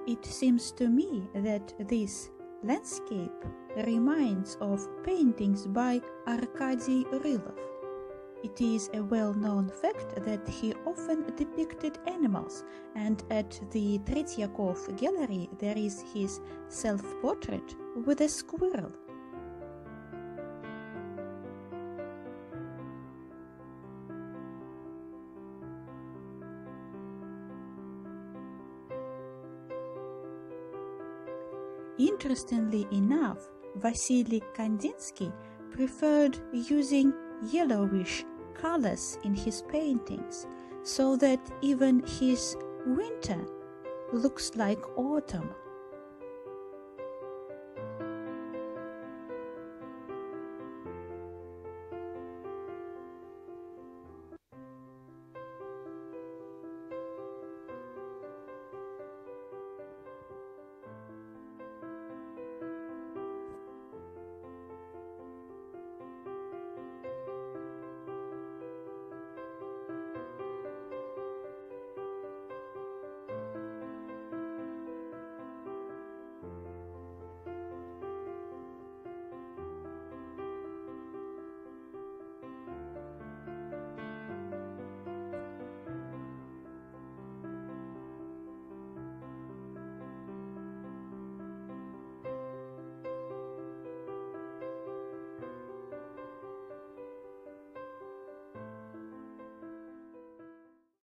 It seems to me that this landscape reminds of paintings by Arkady Rylov. It is a well-known fact that he often depicted animals, and at the Tretyakov gallery there is his self-portrait with a squirrel. Interestingly enough, Wassily Kandinsky preferred using yellowish colors in his paintings, so that even his winter looks like autumn.